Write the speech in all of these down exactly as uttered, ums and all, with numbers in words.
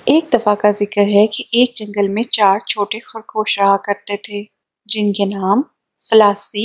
एक दफा का जिक्र है कि एक जंगल में चार छोटे खरगोश रहा करते थे, जिनके नाम फलासी,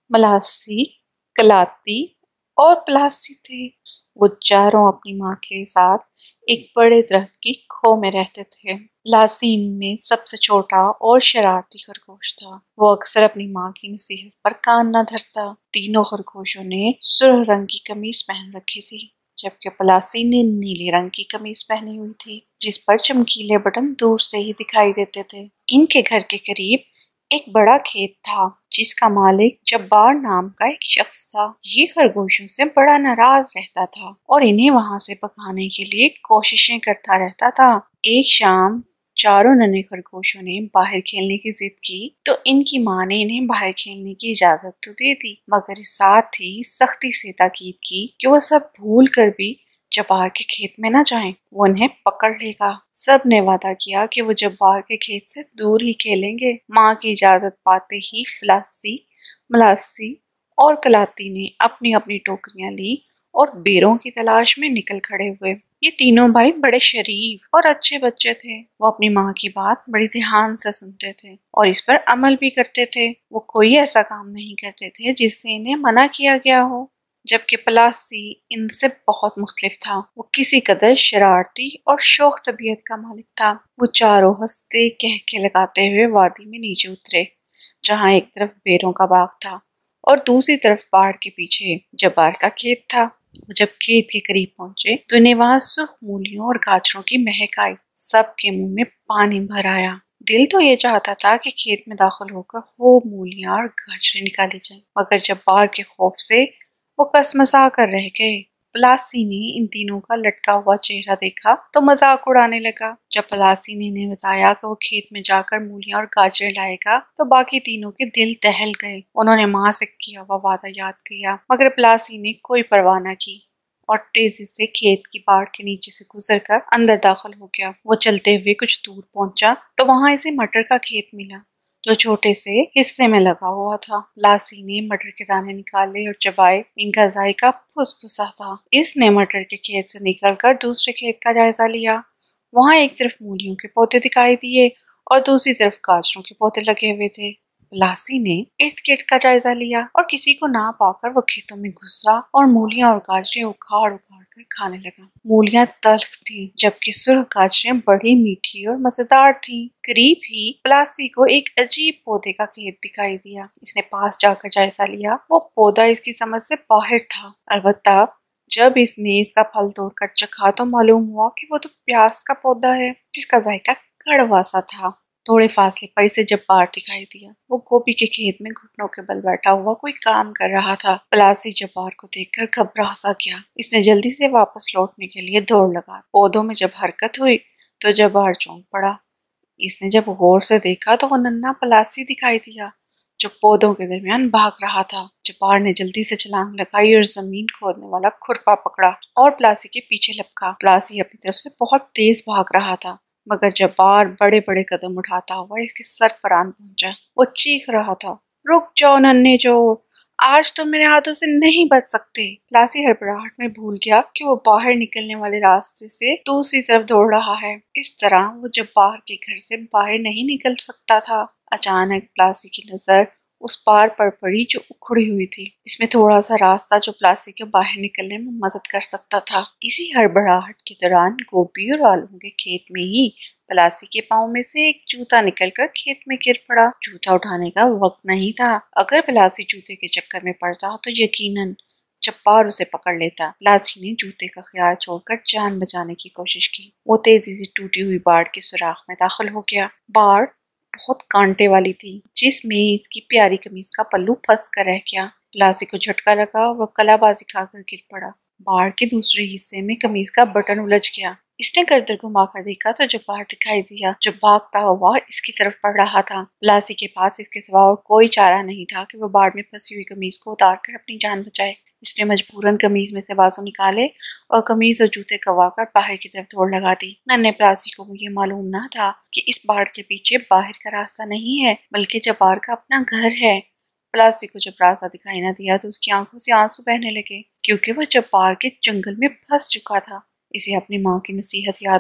मलासी, कलाती और पलासी थे। वो चारों अपनी माँ के साथ एक बड़े दरख्त की खो में रहते थे। लासी इनमें सबसे छोटा और शरारती खरगोश था। वो अक्सर अपनी माँ की नसीहत पर कान न धरता। तीनों खरगोशों ने सुर्ख रंग की कमीज पहन रखी थी, जबकि पलासी ने नीले रंग की कमीज पहनी हुई थी, जिस पर चमकीले बटन दूर से ही दिखाई देते थे। इनके घर के करीब एक बड़ा खेत था, जिसका मालिक जब्बार नाम का एक शख्स था। ये खरगोशों से बड़ा नाराज रहता था और इन्हें वहां से भगाने के लिए कोशिशें करता रहता था। एक शाम चारों नन्हे खरगोशों ने बाहर खेलने की जिद की, तो इनकी माँ ने इन्हें बाहर खेलने की इजाजत तो दे दी, मगर साथ ही सख्ती से ताकीद की कि वो सब भूल कर भी जब्बार के खेत में न जाएं, वो उन्हें पकड़ लेगा। सब ने वादा किया कि वो जब्बार के खेत से दूर ही खेलेंगे। माँ की इजाजत पाते ही फलासी, मलासी और कलाती ने अपनी अपनी टोकरियां ली और बेरों की तलाश में निकल खड़े हुए। ये तीनों भाई बड़े शरीफ और अच्छे बच्चे थे। वो अपनी माँ की बात बड़ी ध्यान से सुनते थे और इस पर अमल भी करते थे। वो कोई ऐसा काम नहीं करते थे जिससे इन्हें मना किया गया हो। जबकि पलासी इनसे बहुत मुख्तलिफ था। वो किसी कदर शरारती और शौक तबीयत का मालिक था। वो चारों हंसते कहके लगाते हुए वादी में नीचे उतरे, जहाँ एक तरफ बेरों का बाग था और दूसरी तरफ पहाड़ के पीछे जब्बार का खेत था। जब खेत के करीब पहुंचे तो इन्हें वहां सुर्ख मूलियों और गाजरों की महक आई। सबके मुंह में पानी भर आया। दिल तो ये चाहता था कि खेत में दाखिल होकर वो मूलियां और गाजरें निकाली जाएं, मगर जब्बार के खौफ से वो कसमसा कर रह गए। पलासी ने इन तीनों का लटका हुआ चेहरा देखा तो मजाक उड़ाने लगा। जब पलासी ने इन्हें बताया कि वो खेत में जाकर मूलियां और गाजरें लाएगा, तो बाकी तीनों के दिल दहल गए। उन्होंने माँ से किया हुआ वादा याद किया, मगर पलासी ने कोई परवाह न की और तेजी से खेत की बाड़ के नीचे से गुजरकर अंदर दाखिल हो गया। वो चलते हुए कुछ दूर पहुंचा तो वहां इसे मटर का खेत मिला, जो छोटे से हिस्से में लगा हुआ था। लासी ने मटर के दाने निकाले और चबाए। इनका जायका फुसफुसा था। इसने मटर के खेत से निकलकर दूसरे खेत का जायजा लिया। वहां एक तरफ मूलियों के पौधे दिखाई दिए और दूसरी तरफ गाजरों के पौधे लगे हुए थे। लासी ने इर्द गिर्द का जायजा लिया और किसी को ना पाकर वो खेतों में घुसा और मूलियां और गाजरें उखाड़ उखाड़ कर खाने लगा। मूलियां तल्ख थीं, जबकि सुर्ख गाजरें बड़ी मीठी और मजेदार थीं। करीब ही पलासी को एक अजीब पौधे का खेत दिखाई दिया। इसने पास जाकर जायजा लिया। वो पौधा इसकी समझ से बाहर था। अलबत्ता जब इसने इसका फल तोड़कर चखा तो मालूम हुआ कि वो तो प्याज का पौधा है, जिसका जायका कड़वा सा था। थोड़े फासले पर इसे जब्बार दिखाई दिया। वो गोभी के खेत में घुटनों के बल बैठा हुआ कोई काम कर रहा था। पलासी जब्बार को देखकर घबरा सा गया। इसने जल्दी से वापस लौटने के लिए दौड़ लगा। पौधों में जब हरकत हुई तो जब्बार चौंक पड़ा। इसने जब गौर से देखा तो वो नन्हा पलासी दिखाई दिया, जो पौधों के दरमियान भाग रहा था। जब्बार ने जल्दी से छलांग लगाई और जमीन खोदने वाला खुरपा पकड़ा और पलासी के पीछे लपका। पलासी अपनी तरफ से बहुत तेज भाग रहा था, मगर जब्बार बड़े बड़े कदम उठाता हुआ इसके सर पर आन पहुंचा। वो चीख रहा था, रुक जाओ नन्हे चोर, आज तो मेरे हाथों से नहीं बच सकते। पलासी हड़बड़ाहट में भूल गया कि वो बाहर निकलने वाले रास्ते से दूसरी तरफ दौड़ रहा है। इस तरह वो जब्बार के घर से बाहर नहीं निकल सकता था। अचानक पलासी की नजर उस पार पर पड़ी जो उखड़ी हुई थी। इसमें थोड़ा सा रास्ता जो पलासी के बाहर निकलने में मदद कर सकता था। इसी हड़बड़ाहट के दौरान गोभी और आलू के खेत में ही पलासी के पाँव में से एक जूता निकलकर खेत में गिर पड़ा। जूता उठाने का वक्त नहीं था। अगर पलासी जूते के चक्कर में पड़ता तो यकीनन जब्बार उसे पकड़ लेता। पलासी ने जूते का ख्याल छोड़कर जान बचाने की कोशिश की। वो तेजी से टूटी हुई बाड़ के सुराख में दाखिल हो गया। बाड़ बहुत कांटे वाली थी, जिसमें इसकी प्यारी कमीज का पल्लू फंस कर रह गया। पलासी को झटका लगा और वो कलाबाजी खाकर गिर पड़ा। बाड़ के दूसरे हिस्से में कमीज का बटन उलझ गया। इसने गर्दन घुमाकर देखा तो जब्बार दिखाई दिया, जो भागता हुआ इसकी तरफ पड़ रहा था। पलासी के पास इसके सिवा और कोई चारा नहीं था कि वो बाढ़ में फंसी हुई कमीज को उतारकर अपनी जान बचाए। इसने मजबूरन कमीज में से बाजू निकाले और कमीज और जूते कवाकर बाहर की तरफ दौड़ लगा दी। नन्हे पलासी को ये मालूम ना था कि इस बाढ़ के पीछे बाहर का रास्ता नहीं है, बल्कि जब्बार का अपना घर है। पलासी को जब रास्ता दिखाई ना दिया तो उसकी आंखों से आंसू बहने लगे, क्योंकि वह जब्बार के जंगल में फंस चुका था। इसे अपनी माँ की नसीहत याद आई।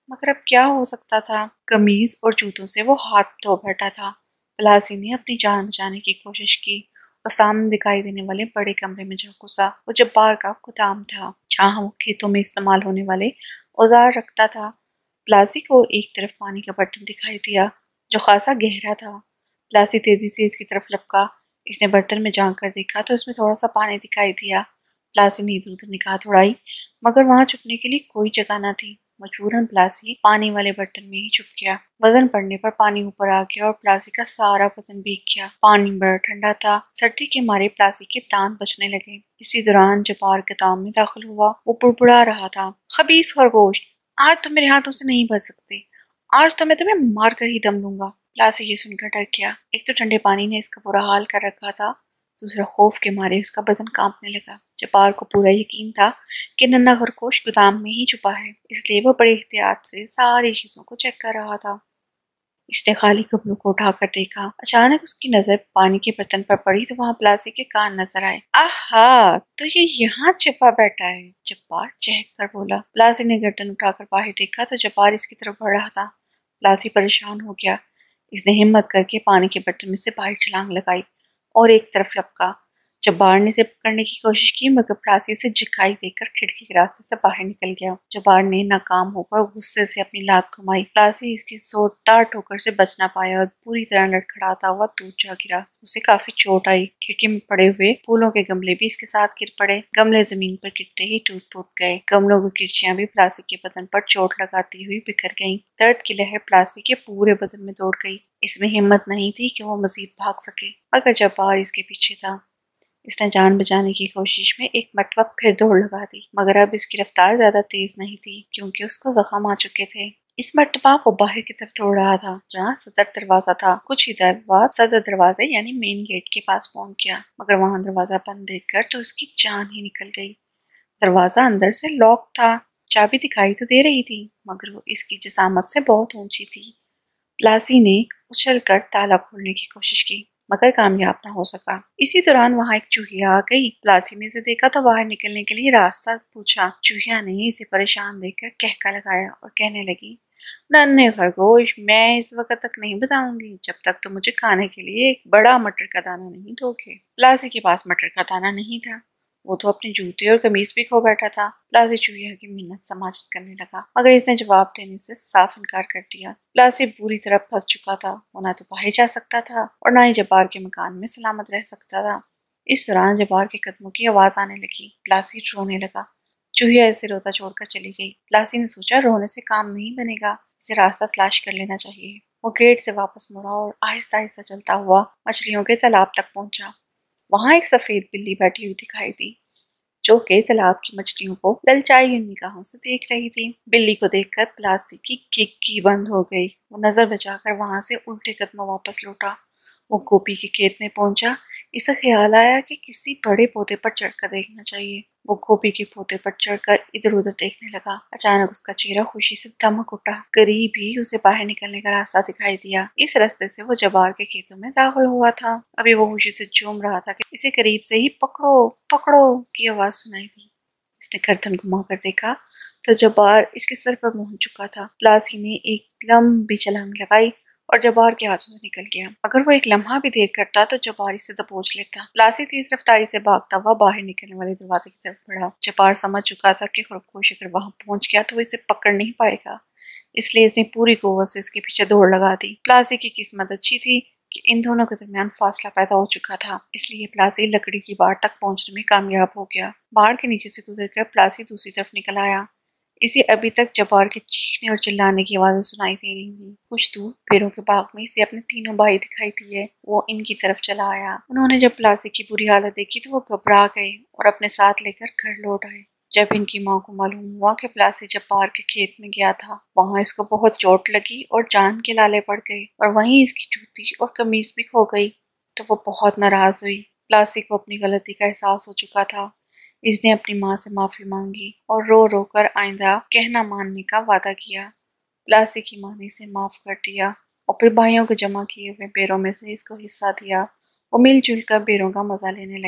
मगर अब क्या हो सकता था। कमीज और जूतों से वो हाथ धो बैठा था। प्लासी ने अपनी जान बचाने की कोशिश की और सामने दिखाई देने वाले बड़े कमरे में जा घुसा। वो जब्बार का गोदाम था जहाँ वो खेतों में इस्तेमाल होने वाले औजार रखता था। प्लासी को एक तरफ पानी का बर्तन दिखाई दिया जो खासा गहरा था। प्लासी तेजी से इसकी तरफ लपका। इसने बर्तन में झांक कर देखा तो उसमें थोड़ा सा पानी दिखाई दिया। प्लासी ने इधर उधर निगाह दौड़ाई मगर वहां छुपने के लिए कोई जगह न थी। मजबूरन प्लासी पानी वाले बर्तन में ही छुप गया। वजन पड़ने पर पानी ऊपर आ गया और प्लासी का सारा बदन भीग गया। पानी बड़ा ठंडा था। सर्दी के मारे प्लासी के दांत बचने लगे। इसी दौरान जब्बार गोदाम में दाखिल हुआ। वो बुड़बुड़ा रहा था, खबीस खरगोश, आज तुम मेरे हाथों से नहीं बच सकते। आज तो मैं तुम्हें मार कर ही दम लूंगा। प्लासी ये सुनकर डर गया। एक तो ठंडे पानी ने इसका बुरा हाल कर रखा था, दूसरा खौफ के मारे उसका बदन कांपने लगा। जब्बार को पूरा यकीन था कि नन्हा खरगोश गोदाम में ही छुपा है, इसलिए वो बड़े एहतियात से सारी चीजों को चेक कर रहा था। इसने खाली कपड़ों को उठाकर देखा। अचानक उसकी नजर पानी के बर्तन पर पड़ी तो वहां प्लासी के कान नजर आए। आहा, तो ये यहाँ छिपा बैठा है, जब्बार चहक कर बोला। प्लासी ने गर्दन उठाकर बाहर देखा तो जब्बार इसकी तरफ बढ़ रहा था। प्लासी परेशान हो गया। इसने हिम्मत करके पानी के बर्तन में से बाहर छलांग लगाई और एक तरफ लपका। जब्बार ने इसे पकड़ने की कोशिश की मगर प्लासी से झिकाई देकर खिड़की के रास्ते से बाहर निकल गया। जब्बार ने नाकाम होकर गुस्से से अपनी लात घुमाई। प्लासी इसकी जोरदार ठोकर से बच ना पाया और पूरी तरह लड़खड़ाता हुआ दूर जा गिरा। उसे काफी चोट आई। खिड़की में पड़े हुए फूलों के गमले भी इसके साथ गिर पड़े। गमले जमीन पर गिरते ही टूट फूट गए। गमलों की किरचियां भी प्लासी के बदन पर चोट लगाती हुई बिखर गईं। दर्द की लहर प्लासी के पूरे बदन में दौड़ गई। इसमें हिम्मत नहीं थी कि वो मजीद भाग सके अगर जब्बार इसके पीछे था। इसने जान बचाने की कोशिश में एक मरतबा फिर दौड़ लगा दी मगर अब इसकी रफ्तार ज्यादा तेज नहीं थी क्योंकि उसको जख्म आ चुके थे। इस मरतबा वो बाहर की तरफ दौड़ रहा था जहाँ सदर दरवाजा था। कुछ ही देर बाद सदर दरवाजे यानी मेन गेट के पास पहुंच गया मगर वहां दरवाजा बंद देखकर तो उसकी जान ही निकल गई। दरवाजा अंदर से लॉक था। चाबी दिखाई तो दे रही थी मगर वो इसकी जिसामत से बहुत ऊंची थी। प्लासी ने उछल कर ताला खोलने की कोशिश की मगर कामयाब ना हो सका। इसी दौरान वहां एक चूहिया आ गई। प्लासी ने इसे देखा तो बाहर निकलने के लिए रास्ता पूछा। चूहिया ने इसे परेशान देखकर कहका लगाया और कहने लगी, नन्हे खरगोश, मैं इस वक्त तक नहीं बताऊंगी जब तक तो मुझे खाने के लिए एक बड़ा मटर का दाना नहीं दोगे। प्लासी के पास मटर का दाना नहीं था। वो तो अपने जूते और कमीज भी खो बैठा था। प्लासी चूहिया की मिन्नत समाजत करने लगा मगर इसने जवाब देने से साफ इनकार कर दिया। प्लासी बुरी तरह फंस चुका था। वो ना तो बाहर जा सकता था और ना ही जब्बार के मकान में सलामत रह सकता था। इस दौरान जब्बार के कदमों की आवाज आने लगी। प्लासी रोने लगा। चूहिया इसे रोता छोड़कर चली गई। प्लासी ने सोचा रोने से काम नहीं बनेगा, इसे रास्ता तलाश कर लेना चाहिए। वो गेट से वापस मुड़ा और आहिस्ता आहिस्ता चलता हुआ मछलियों के तालाब तक पहुंचा। वहां एक सफेद बिल्ली बैठी हुई दिखाई दी जो के तालाब की मछलियों को ललचाई हुई निगाहों से देख रही थी। बिल्ली को देखकर प्लासी की किक्की बंद हो गई। वो नजर बचाकर वहां से उल्टे कदमों वापस लौटा। वो गोपी के खेत में पहुंचा। इसे ख्याल आया कि किसी बड़े पौधे पर चढ़कर देखना चाहिए। वो गोपी के पौधे पर चढ़कर इधर उधर देखने लगा। अचानक उसका चेहरा खुशी से दमक उठा। करीब ही उसे बाहर निकलने का रास्ता दिखाई दिया। इस रास्ते से वो जबार के खेतों में दाखिल हुआ था। अभी वो खुशी से झूम रहा था कि इसे करीब से ही पकड़ो पकड़ो की आवाज सुनाई दी। इसने गर्दन घुमाकर देखा तो जबार इसके सर पर पहुंच चुका था। प्लासी ने एक लंबी छलांग लगाई और जबार के हाथों से निकल गया। अगर वो एक लम्हा भी देर करता तो जबार इसे दबोच लेता। प्लासी तेज रफ्तारी से भागता हुआ बाहर निकलने वाले दरवाजे की तरफ बढ़ा। जबार समझ चुका था कि खरगोश अगर वहां पहुंच गया तो वो इसे पकड़ नहीं पाएगा, इसलिए इसने पूरी कुव्वत से इसके पीछे दौड़ लगा दी। प्लासी की किस्मत अच्छी थी कि इन दोनों के दरमियान फासला पैदा हो चुका था, इसलिए प्लासी लकड़ी की बाड़ तक पहुंचने में कामयाब हो गया। बाड़ के नीचे से गुजरकर प्लासी दूसरी तरफ निकल आया। इसे अभी तक जबार के चीखने और चिल्लाने की आवाजें सुनाई दे रही थी। कुछ दूर पेड़ों के बाग में इसे अपने तीनों भाई दिखाई दिए। वो इनकी तरफ चला आया। उन्होंने जब प्लासी की बुरी हालत देखी तो वो घबरा गए और अपने साथ लेकर घर लौट आए। जब इनकी माँ को मालूम हुआ कि प्लासी जब्बार के खेत में गया था, वहां इसको बहुत चोट लगी और जान के लाले पड़ गए और वहीं इसकी जूती और कमीज भी खो गई, तो वो बहुत नाराज हुई। प्लासी को अपनी गलती का एहसास हो चुका था। इसने अपनी माँ से माफी मांगी और रो रो कर आइंदा कहना मानने का वादा किया। प्लासी की माँ ने इसे माफ कर दिया और फिर भाइयों को जमा किए हुए बेरों में से इसको हिस्सा दिया। वो मिलजुल कर बेरों का मजा लेने लगे।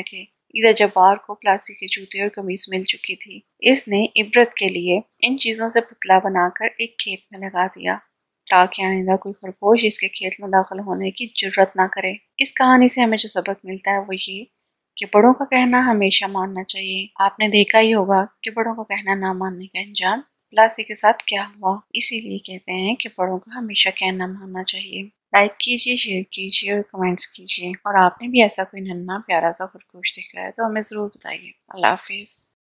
इधर जब्बार को प्लास्टिक के जूते और कमीज मिल चुकी थी। इसने इबरत के लिए इन चीजों से पुतला बनाकर एक खेत में लगा दिया ताकि आइंदा कोई खरगोश इसके खेत में दाखिल होने की जुर्रत ना करे। इस कहानी से हमें जो सबक मिलता है वो ये कि बड़ों का कहना हमेशा मानना चाहिए। आपने देखा ही होगा कि बड़ों का कहना ना मानने का अंजाम प्लासी के साथ क्या हुआ। इसीलिए कहते हैं कि बड़ों का हमेशा कहना मानना चाहिए। लाइक कीजिए, शेयर कीजिए और कमेंट्स कीजिए। और आपने भी ऐसा कोई नन्हा प्यारा सा खरगोश देखा है तो हमें ज़रूर बताइए। अल्लाह हाफिज़।